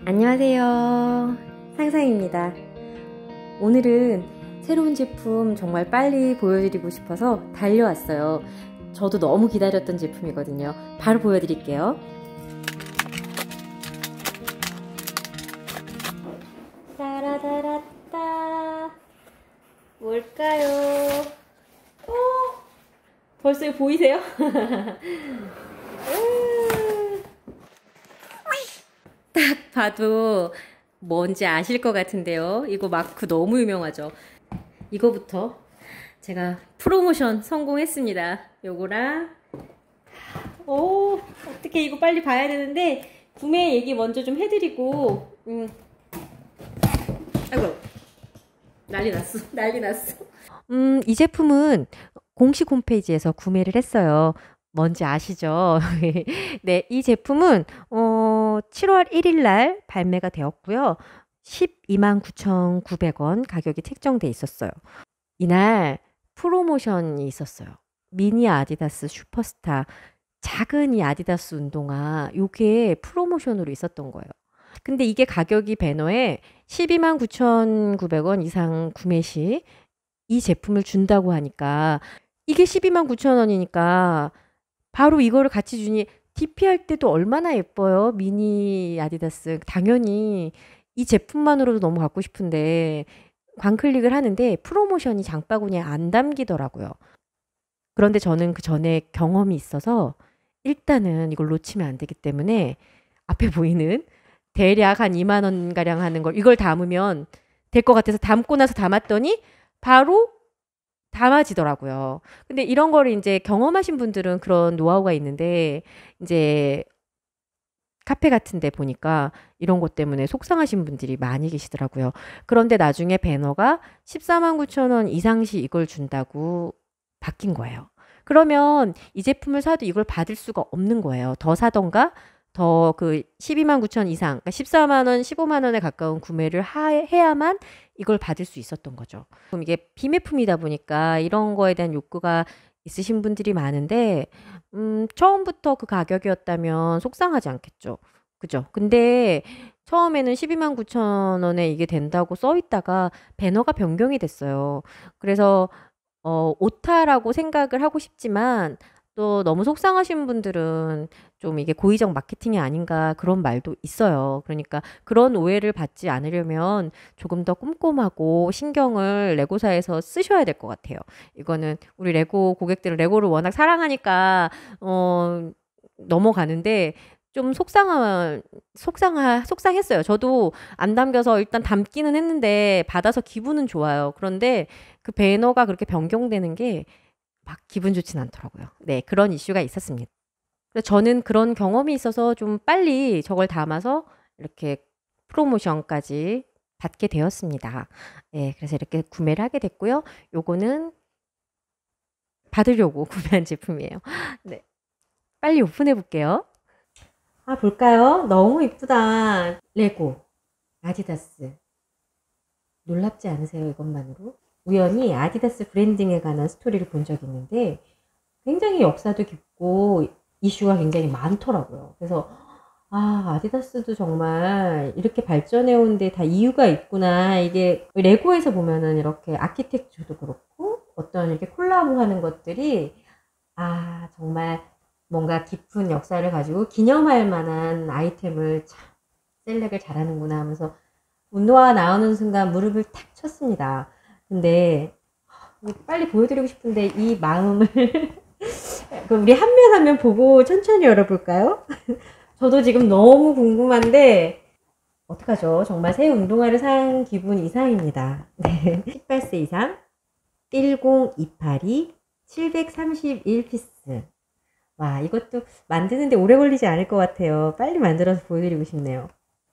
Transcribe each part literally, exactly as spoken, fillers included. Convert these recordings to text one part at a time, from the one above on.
안녕하세요, 상상입니다. 오늘은 새로운 제품 정말 빨리 보여드리고 싶어서 달려왔어요. 저도 너무 기다렸던 제품이거든요. 바로 보여드릴게요. 따라다라따, 뭘까요? 어? 벌써 보이세요? 딱 봐도 뭔지 아실 것 같은데요. 이거 마크 너무 유명하죠. 이거부터 제가 프로모션 성공했습니다. 요거랑 오, 어떻게 이거 빨리 봐야 되는데 구매 얘기 먼저 좀 해드리고 음. 아이고, 난리 났어 난리 났어. 음, 이 제품은 공식 홈페이지에서 구매를 했어요. 뭔지 아시죠? 네, 이 제품은 어, 칠월 일일 날 발매가 되었고요. 십이만 구천구백 원 가격이 책정돼 있었어요. 이날 프로모션이 있었어요. 미니 아디다스 슈퍼스타, 작은 이 아디다스 운동화, 요게 프로모션으로 있었던 거예요. 근데 이게 가격이 배너에 십이만 구천구백 원 이상 구매 시 이 제품을 준다고 하니까, 이게 십이만 구천 원이니까 바로 이거를 같이 주니 디피할 때도 얼마나 예뻐요. 미니 아디다스. 당연히 이 제품만으로도 너무 갖고 싶은데 광클릭을 하는데 프로모션이 장바구니에 안 담기더라고요. 그런데 저는 그 전에 경험이 있어서 일단은 이걸 놓치면 안 되기 때문에 앞에 보이는 대략 한 이만 원 가량 하는 걸, 이걸 담으면 될 것 같아서 담고 나서 담았더니 바로 담아지더라고요. 근데 이런 거를 이제 경험하신 분들은 그런 노하우가 있는데, 이제 카페 같은 데 보니까 이런 것 때문에 속상하신 분들이 많이 계시더라고요. 그런데 나중에 배너가 십사만 구천 원 이상 시 이걸 준다고 바뀐 거예요. 그러면 이 제품을 사도 이걸 받을 수가 없는 거예요. 더 사던가 더 그 십이만 구천 원 이상, 그러니까 십사만 원, 십오만 원에 가까운 구매를 하, 해야만 이걸 받을 수 있었던 거죠. 그럼 이게 비매품이다 보니까 이런 거에 대한 욕구가 있으신 분들이 많은데, 음, 처음부터 그 가격이었다면 속상하지 않겠죠. 그죠? 근데 처음에는 십이만 구천 원에 이게 된다고 써 있다가 배너가 변경이 됐어요. 그래서 어, 오타라고 생각을 하고 싶지만 또 너무 속상하신 분들은 좀 이게 고의적 마케팅이 아닌가 그런 말도 있어요. 그러니까 그런 오해를 받지 않으려면 조금 더 꼼꼼하고 신경을 레고사에서 쓰셔야 될 것 같아요. 이거는 우리 레고 고객들은 레고를 워낙 사랑하니까 어, 넘어가는데 좀 속상한, 속상하, 속상했어요. 저도 안 담겨서 일단 담기는 했는데 받아서 기분은 좋아요. 그런데 그 배너가 그렇게 변경되는 게 막 기분 좋진 않더라고요. 네, 그런 이슈가 있었습니다. 그래서 저는 그런 경험이 있어서 좀 빨리 저걸 담아서 이렇게 프로모션까지 받게 되었습니다. 네, 그래서 이렇게 구매를 하게 됐고요. 요거는 받으려고 구매한 제품이에요. 네, 빨리 오픈해 볼게요. 아, 볼까요? 너무 이쁘다. 레고, 아디다스. 놀랍지 않으세요, 이것만으로? 우연히 아디다스 브랜딩에 관한 스토리를 본 적이 있는데 굉장히 역사도 깊고 이슈가 굉장히 많더라고요. 그래서 아, 아디다스도 정말 이렇게 발전해 온 데 다 이유가 있구나. 이게 레고에서 보면은 이렇게 아키텍처도 그렇고 어떤 이렇게 콜라보 하는 것들이 아, 정말 뭔가 깊은 역사를 가지고 기념할 만한 아이템을 참 셀렉을 잘하는구나 하면서 운동화가 나오는 순간 무릎을 탁 쳤습니다. 근데 빨리 보여드리고 싶은데 이 마음을 그럼 우리 한 면 한 면 보고 천천히 열어볼까요? 저도 지금 너무 궁금한데 어떡하죠? 정말 새 운동화를 산 기분 이상입니다. 네. 십팔 세 이상 일공이팔이 칠백삼십일 피스. 와, 이것도 만드는데 오래 걸리지 않을 것 같아요. 빨리 만들어서 보여드리고 싶네요.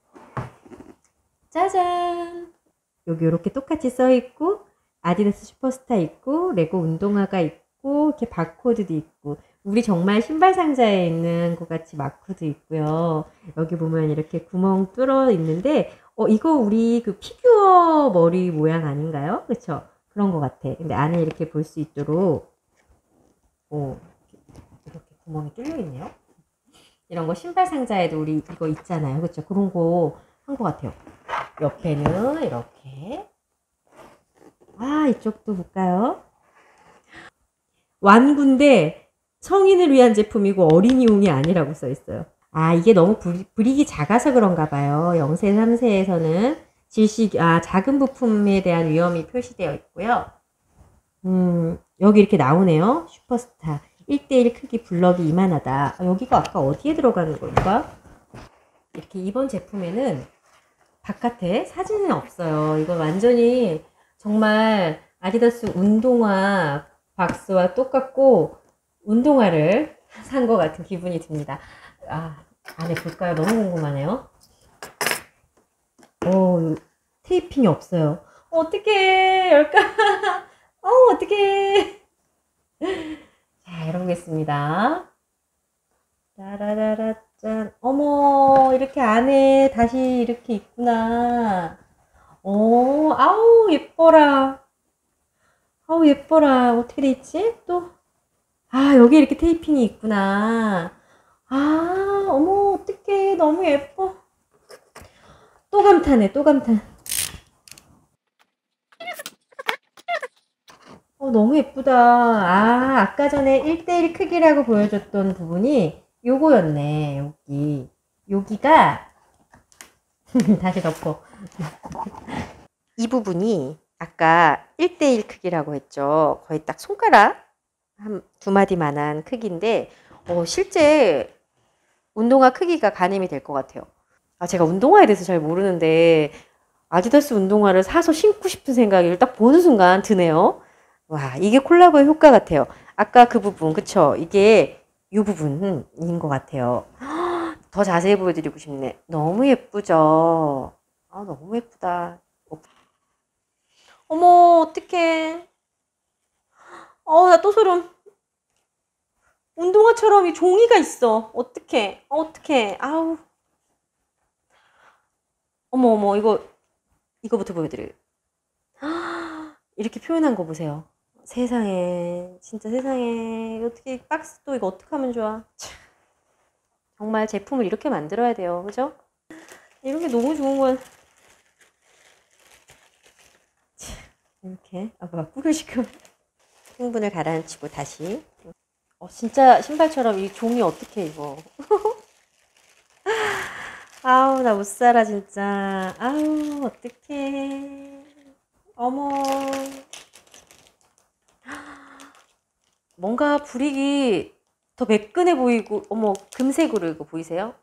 짜잔! 여기 이렇게 똑같이 써있고 아디다스 슈퍼스타 있고 레고 운동화가 있고 이렇게 바코드도 있고 우리 정말 신발 상자에 있는 것 같이 마크도 있고요. 여기 보면 이렇게 구멍 뚫어 있는데 어 이거 우리 그 피규어 머리 모양 아닌가요? 그쵸? 그런 것 같아. 근데 안에 이렇게 볼 수 있도록 오, 이렇게 구멍이 뚫려 있네요. 이런 거 신발 상자에도 우리 이거 있잖아요. 그쵸? 그런 거 한 것 같아요. 옆에는 이렇게. 아, 이쪽도 볼까요? 완구인데 성인을 위한 제품이고 어린이용이 아니라고 써 있어요. 아, 이게 너무 브리, 브릭이 작아서 그런가 봐요. 영 세, 삼 세에서는 질식, 아, 작은 부품에 대한 위험이 표시되어 있고요. 음, 여기 이렇게 나오네요. 슈퍼스타. 일 대일 크기 블럭이 이만하다. 아, 여기가 아까 어디에 들어가는 걸까? 이렇게 이번 제품에는 바깥에 사진은 없어요. 이거 완전히 정말 아디다스 운동화 박스와 똑같고 운동화를 산 것 같은 기분이 듭니다. 아, 안에 볼까요? 너무 궁금하네요. 오, 테이핑이 없어요. 어떡해, 열까? 어, 어떡해. 자, 열어보겠습니다. 짜라라라 짠. 어머, 이렇게 안에 다시 이렇게 있구나. 오, 아우, 예뻐라. 아우, 예뻐라. 어떻게 돼 있지? 또. 아, 여기 이렇게 테이핑이 있구나. 아, 어머, 어떡해. 너무 예뻐. 또 감탄해, 또 감탄. 어, 너무 예쁘다. 아, 아까 전에 일 대일 크기라고 보여줬던 부분이 요거였네, 여기. 여기가, 다시 덮어. 이 부분이 아까 일 대일 크기라고 했죠. 거의 딱 손가락 한 두 마디만한 크기인데, 어, 실제 운동화 크기가 가늠이 될 것 같아요. 아, 제가 운동화에 대해서 잘 모르는데, 아디다스 운동화를 사서 신고 싶은 생각이 딱 보는 순간 드네요. 와, 이게 콜라보의 효과 같아요. 아까 그 부분, 그쵸? 이게 이 부분인 것 같아요. 더 자세히 보여드리고 싶네. 너무 예쁘죠? 아, 너무 예쁘다. 어머, 어떡해. 어, 나 또 소름. 운동화처럼 이 종이가 있어. 어떡해. 어떡해. 아우. 어머, 어머, 이거, 이거부터 보여드려요. 이렇게 표현한 거 보세요. 세상에, 진짜 세상에. 어떻게, 박스도 이거 어떻게 하면 좋아. 참, 정말 제품을 이렇게 만들어야 돼요. 그죠? 이런 게 너무 좋은 건. 참, 이렇게. 아까 막 뿌려시고. 흥분을 가라앉히고 다시. 어, 진짜 신발처럼 이 종이 어떻게 입어. 아우, 나 못 살아, 진짜. 아우, 어떡해. 어머. 뭔가 브릭이 더 매끈해 보이고, 어머, 금색으로 이거 보이세요?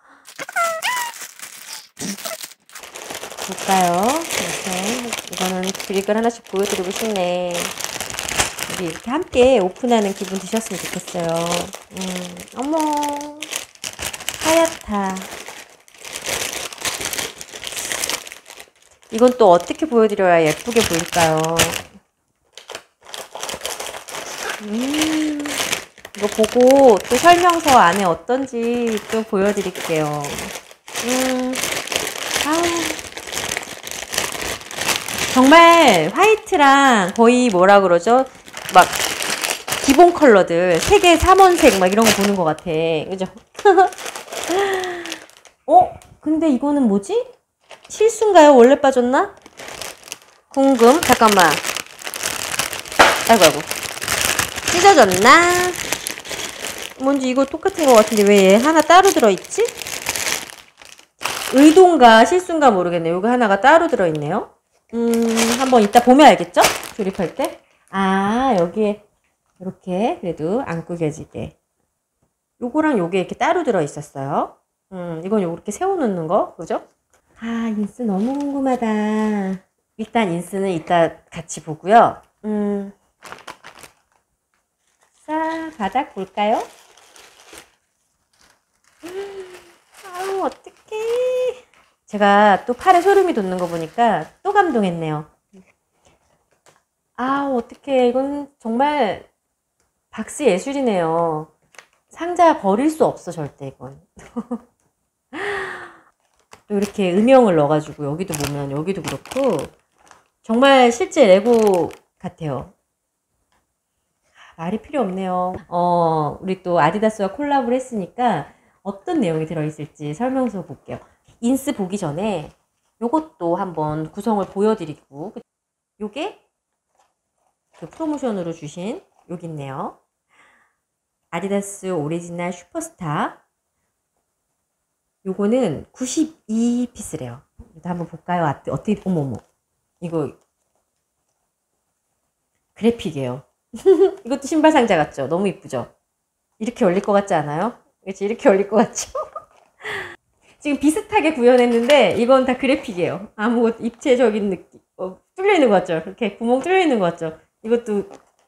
볼까요? 이렇게. 이거는 브릭을 하나씩 보여드리고 싶네. 우리 이렇게 함께 오픈하는 기분 드셨으면 좋겠어요. 음, 어머. 하얗다. 이건 또 어떻게 보여드려야 예쁘게 보일까요? 음, 이거 보고 또 설명서 안에 어떤지 또 보여드릴게요. 음, 아우. 정말 화이트랑 거의 뭐라 그러죠? 막 기본 컬러들 색의 삼원색 막 이런 거 보는 것 같아. 그죠? 어? 근데 이거는 뭐지? 실수인가요? 원래 빠졌나? 궁금. 잠깐만. 아이고 아이고. 찢어졌나? 뭔지 이거 똑같은 것 같은데 왜 얘 하나 따로 들어있지? 의도인가 실수인가 모르겠네요. 이거 하나가 따로 들어있네요. 음, 한번 이따 보면 알겠죠? 조립할 때. 아, 여기에 이렇게 그래도 안 구겨지게. 요거랑 요게 이렇게 따로 들어있었어요. 음, 이건 요렇게 세워놓는 거. 그죠? 아, 인스 너무 궁금하다. 일단 인스는 이따 같이 보고요. 음, 자, 바닥 볼까요? 아우, 어떡해. 제가 또 팔에 소름이 돋는 거 보니까 또 감동했네요. 아우, 어떡해. 이건 정말 박스 예술이네요. 상자 버릴 수 없어, 절대 이건. 또 이렇게 음영을 넣어가지고 여기도 보면 여기도 그렇고 정말 실제 레고 같아요. 말이 필요 없네요. 어, 우리 또 아디다스와 콜라보를 했으니까 어떤 내용이 들어있을지 설명서 볼게요. 인스 보기 전에 요것도 한번 구성을 보여드리고, 요게 그 프로모션으로 주신 여기 있네요. 아디다스 오리지널 슈퍼스타. 요거는 구십이 피스래요. 일단 한번 볼까요? 아, 어떻게, 어머머. 이거 그래픽이에요. 이것도 신발 상자 같죠? 너무 이쁘죠? 이렇게 올릴 것 같지 않아요? 그렇지? 이렇게 올릴 것 같죠? 지금 비슷하게 구현했는데 이건 다 그래픽이에요. 아무 입체적인 느낌. 어, 뚫려 있는 것 같죠? 이렇게 구멍 뚫려 있는 것 같죠? 이것도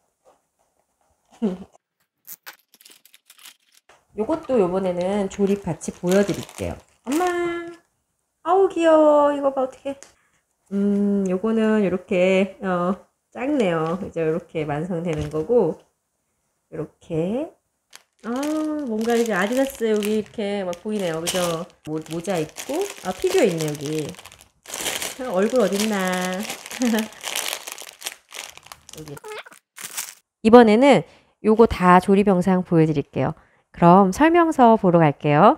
요것도 요번에는 조립 같이 보여드릴게요. 엄마, 아우 귀여워. 이거 봐 어떡해. 음, 요거는 이렇게 어, 작네요. 이제 이렇게 완성되는 거고, 이렇게 아 뭔가 이제 아디다스 여기 이렇게 막 보이네요. 그죠? 모, 모자 있고, 아 피규어 있네 여기. 아, 얼굴 어딨나. 여기. 이번에는 요거 다 조립 영상 보여드릴게요. 그럼 설명서 보러 갈게요.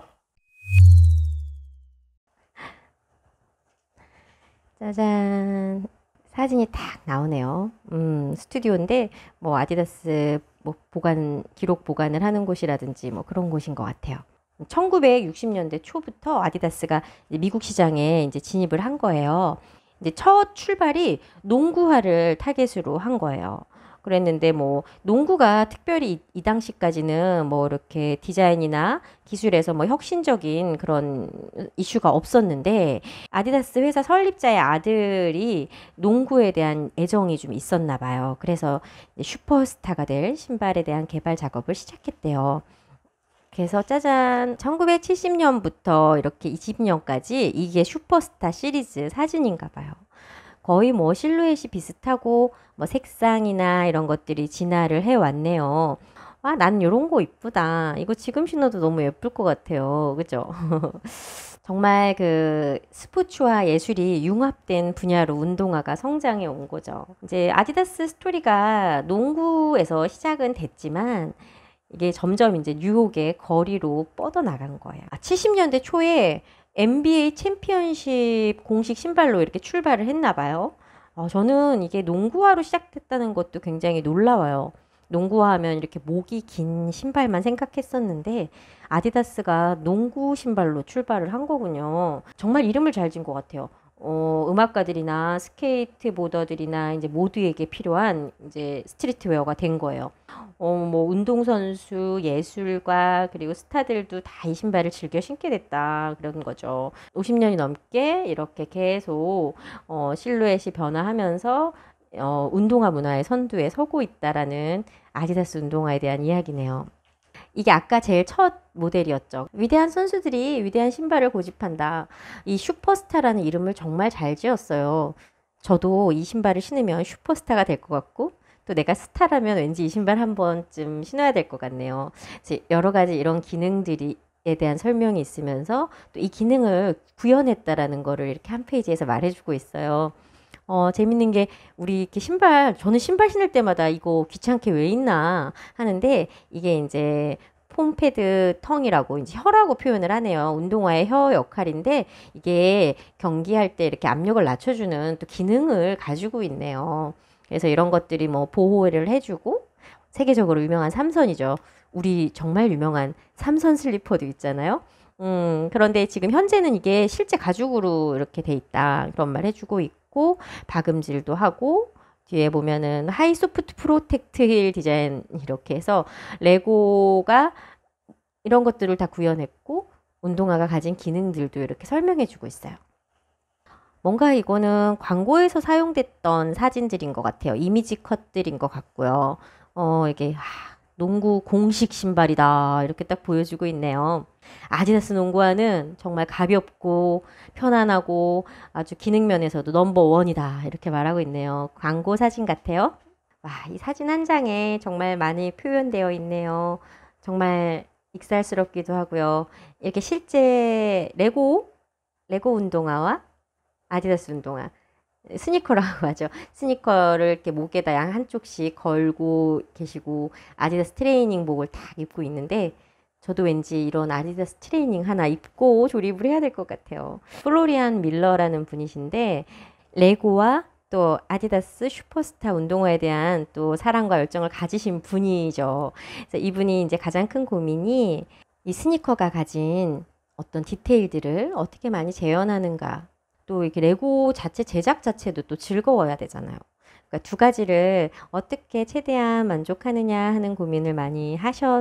짜잔. 사진이 딱 나오네요. 음, 스튜디오인데 뭐 아디다스 뭐 보관 기록 보관을 하는 곳이라든지 뭐 그런 곳인 것 같아요. 천구백육십 년대 초부터 아디다스가 이제 미국 시장에 이제 진입을 한 거예요. 이제 첫 출발이 농구화를 타겟으로 한 거예요. 그랬는데 뭐 농구가 특별히 이, 이 당시까지는 뭐 이렇게 디자인이나 기술에서 뭐 혁신적인 그런 이슈가 없었는데, 아디다스 회사 설립자의 아들이 농구에 대한 애정이 좀 있었나 봐요. 그래서 슈퍼스타가 될 신발에 대한 개발 작업을 시작했대요. 그래서 짜잔, 천구백칠십 년부터 이렇게 이십 년까지 이게 슈퍼스타 시리즈 사진인가 봐요. 거의 뭐 실루엣이 비슷하고 뭐 색상이나 이런 것들이 진화를 해왔네요. 아, 난 요런 거 이쁘다. 이거 지금 신어도 너무 예쁠 것 같아요. 그죠? 정말 그 스포츠와 예술이 융합된 분야로 운동화가 성장해 온 거죠. 이제 아디다스 스토리가 농구에서 시작은 됐지만 이게 점점 이제 뉴욕의 거리로 뻗어나간 거예요. 아, 칠십 년대 초에 엔비에이 챔피언십 공식 신발로 이렇게 출발을 했나 봐요. 어, 저는 이게 농구화로 시작됐다는 것도 굉장히 놀라워요. 농구화 하면 이렇게 목이 긴 신발만 생각했었는데 아디다스가 농구 신발로 출발을 한 거군요. 정말 이름을 잘 지은 것 같아요. 어, 음악가들이나 스케이트보더들이나 이제 모두에게 필요한 이제 스트리트웨어가 된 거예요. 어, 뭐 운동선수, 예술가, 그리고 스타들도 다 이 신발을 즐겨 신게 됐다 그런 거죠. 오십 년이 넘게 이렇게 계속 어, 실루엣이 변화하면서 어, 운동화 문화의 선두에 서고 있다라는 아디다스 운동화에 대한 이야기네요. 이게 아까 제일 첫 모델이었죠. 위대한 선수들이 위대한 신발을 고집한다. 이 슈퍼스타라는 이름을 정말 잘 지었어요. 저도 이 신발을 신으면 슈퍼스타가 될 것 같고, 또 내가 스타라면 왠지 이 신발 한 번쯤 신어야 될 것 같네요. 여러 가지 이런 기능들이 에 대한 설명이 있으면서 또 이 기능을 구현했다라는 거를 이렇게 한 페이지에서 말해주고 있어요. 어, 재밌는 게 우리 이렇게 신발, 저는 신발 신을 때마다 이거 귀찮게 왜 있나 하는데, 이게 이제 폼패드 텅이라고 이제 혀라고 표현을 하네요. 운동화의 혀 역할인데 이게 경기할 때 이렇게 압력을 낮춰주는 또 기능을 가지고 있네요. 그래서 이런 것들이 뭐 보호를 해주고, 세계적으로 유명한 삼선이죠. 우리 정말 유명한 삼선 슬리퍼도 있잖아요. 음, 그런데 지금 현재는 이게 실제 가죽으로 이렇게 돼 있다 그런 말 해주고 있고, 박음질도 하고, 뒤에 보면은 하이 소프트 프로텍트 힐 디자인 이렇게 해서 레고가 이런 것들을 다 구현했고, 운동화가 가진 기능들도 이렇게 설명해 주고 있어요. 뭔가 이거는 광고에서 사용됐던 사진들인 것 같아요. 이미지 컷들인 것 같고요. 어, 이게 하, 농구 공식 신발이다 이렇게 딱 보여주고 있네요. 아디다스 농구화는 정말 가볍고 편안하고 아주 기능 면에서도 넘버원이다 이렇게 말하고 있네요. 광고 사진 같아요. 와, 이 사진 한 장에 정말 많이 표현되어 있네요. 정말 익살스럽기도 하고요. 이렇게 실제 레고 레고 운동화와 아디다스 운동화, 스니커라고 하죠. 스니커를 이렇게 목에다 양 한쪽씩 걸고 계시고 아디다스 트레이닝복을 딱 입고 있는데, 저도 왠지 이런 아디다스 트레이닝 하나 입고 조립을 해야 될 것 같아요. 플로리안 밀러라는 분이신데 레고와 또 아디다스 슈퍼스타 운동화에 대한 또 사랑과 열정을 가지신 분이죠. 그래서 이분이 이제 가장 큰 고민이 이 스니커가 가진 어떤 디테일들을 어떻게 많이 재현하는가. 또 이렇게 레고 자체 제작 자체도 또 즐거워야 되잖아요. 그러니까 두 가지를 어떻게 최대한 만족하느냐 하는 고민을 많이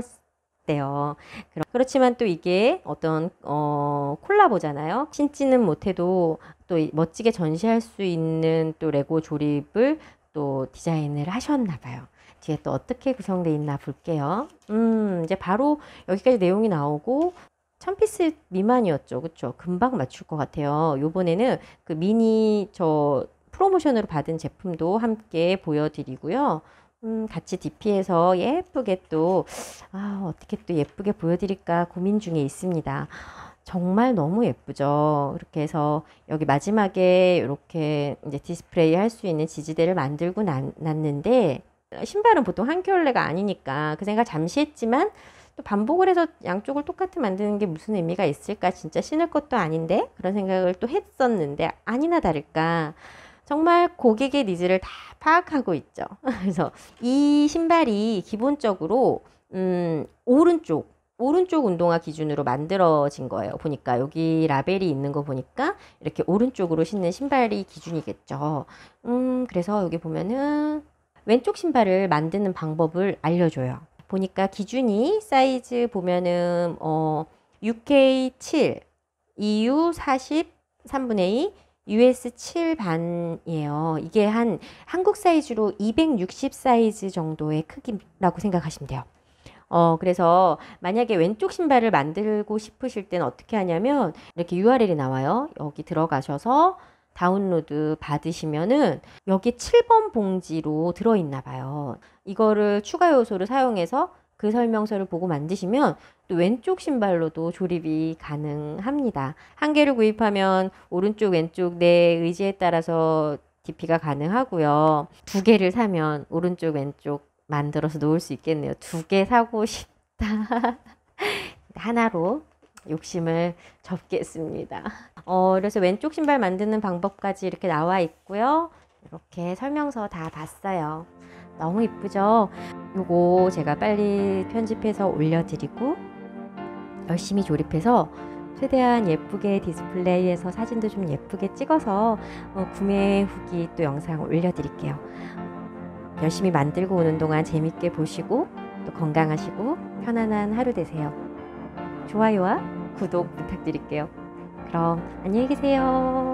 하셨대요. 그렇지만 또 이게 어떤 어, 콜라보잖아요. 신지는 못해도 또 멋지게 전시할 수 있는 또 레고 조립을 또 디자인을 하셨나 봐요. 뒤에 또 어떻게 구성되어 있나 볼게요. 음, 이제 바로 여기까지 내용이 나오고 천 피스 미만이었죠. 그쵸? 금방 맞출 것 같아요. 요번에는 그 미니 저 프로모션으로 받은 제품도 함께 보여드리고요. 음, 같이 디피에서 예쁘게 또, 아, 어떻게 또 예쁘게 보여드릴까 고민 중에 있습니다. 정말 너무 예쁘죠. 이렇게 해서 여기 마지막에 이렇게 이제 디스플레이 할 수 있는 지지대를 만들고 난, 놨는데, 신발은 보통 한 켤레가 아니니까 그 생각 잠시 했지만, 또 반복을 해서 양쪽을 똑같이 만드는 게 무슨 의미가 있을까? 진짜 신을 것도 아닌데? 그런 생각을 또 했었는데, 아니나 다를까. 정말 고객의 니즈를 다 파악하고 있죠. 그래서 이 신발이 기본적으로 음, 오른쪽 오른쪽 운동화 기준으로 만들어진 거예요. 보니까 여기 라벨이 있는 거 보니까 이렇게 오른쪽으로 신는 신발이 기준이겠죠. 음, 그래서 여기 보면은 왼쪽 신발을 만드는 방법을 알려줘요. 보니까 기준이 사이즈 보면은 어, 육 케이 칠, 이유 사십, 삼분의 이, 유에스 칠 반이에요. 이게 한 한국 사이즈로 이백육십 사이즈 정도의 크기라고 생각하시면 돼요. 어, 그래서 만약에 왼쪽 신발을 만들고 싶으실 때는 어떻게 하냐면 이렇게 유알엘이 나와요. 여기 들어가셔서 다운로드 받으시면은 여기 칠 번 봉지로 들어있나 봐요. 이거를 추가 요소를 사용해서 그 설명서를 보고 만드시면 또 왼쪽 신발로도 조립이 가능합니다. 한 개를 구입하면 오른쪽 왼쪽 내 의지에 따라서 디피가 가능하고요. 두 개를 사면 오른쪽 왼쪽 만들어서 놓을 수 있겠네요. 두 개 사고 싶다. 하나로 욕심을 접겠습니다. 어, 그래서 왼쪽 신발 만드는 방법까지 이렇게 나와 있고요. 이렇게 설명서 다 봤어요. 너무 이쁘죠? 요거 제가 빨리 편집해서 올려드리고 열심히 조립해서 최대한 예쁘게 디스플레이해서 사진도 좀 예쁘게 찍어서 어, 구매 후기 또 영상 올려드릴게요. 열심히 만들고 오는 동안 재밌게 보시고 또 건강하시고 편안한 하루 되세요. 좋아요와 구독 부탁드릴게요. 그럼 안녕히 계세요.